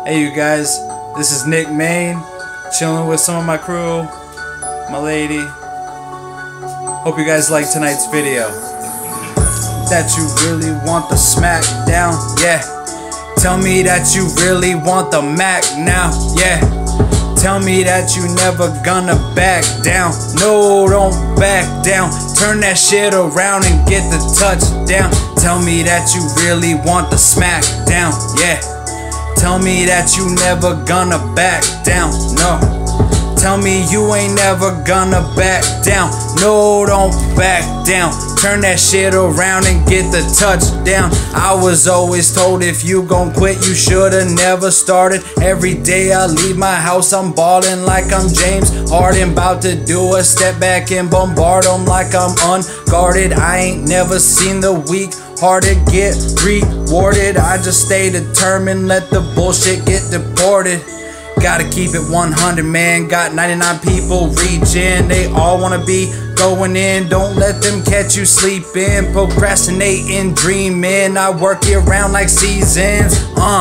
Hey you guys, this is NickMAINE, chilling with some of my crew, my lady. Hope you guys like tonight's video. That you really want the SmackDown, yeah. Tell me that you really want the Mac now, yeah. Tell me that you never gonna back down. No, don't back down. Turn that shit around and get the touchdown. Tell me that you really want the SmackDown, yeah. Tell me that you never gonna back down, no. Tell me you ain't never gonna back down. No, don't back down. Turn that shit around and get the touchdown. I was always told if you gon' quit, you shoulda never started. Every day I leave my house, I'm ballin' like I'm James Harden. About to do a step back and bombard them like I'm unguarded. I ain't never seen the weak hearted get rewarded. I just stay determined, let the bullshit get deported. Gotta keep it 100, man. Got 99 people reaching. They all wanna be going in. Don't let them catch you sleeping, procrastinating, dreaming. I work year round like seasons.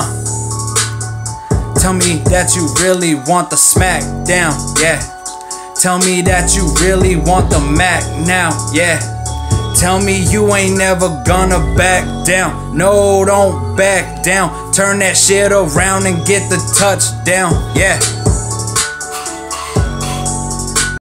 Tell me that you really want the SmackDown, yeah. Tell me that you really want the Mac now, yeah. Tell me you ain't never gonna back down. No, don't back down. Turn that shit around and get the touchdown, yeah.